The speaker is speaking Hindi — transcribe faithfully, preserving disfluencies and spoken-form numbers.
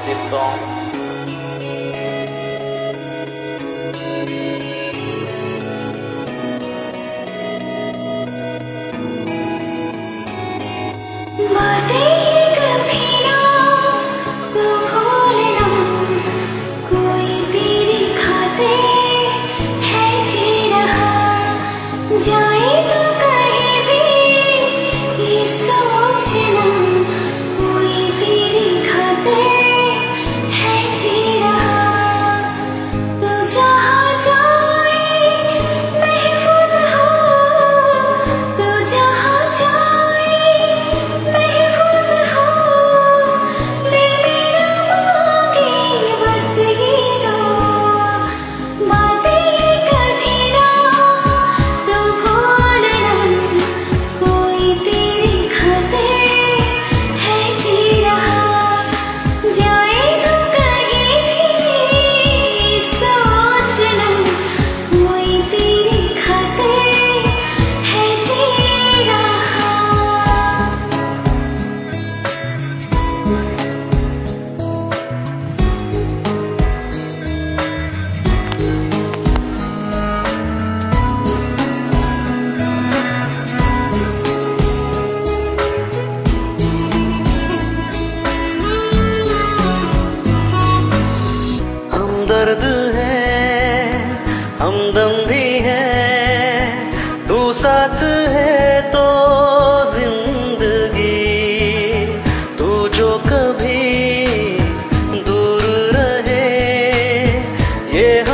this song. जाए तो कहीं भी ये सोचना कोई तेरी खातिर है जी रहा। तो जहाँ जाए महफूज हो, तो जहाँ जाए महफूज हो, दिल मेरा मांगे बस ये दुआ। बातें कभी ना तो भूलना कोई तेरी खातिर है जी रहा। जाए तो कहीं भी सोचना कोई तेरी खातिर है जी रहा। हमदर्द है, हमदम भी है, तू साथ है तो जिंदगी। तू जो कभी दूर रहे ये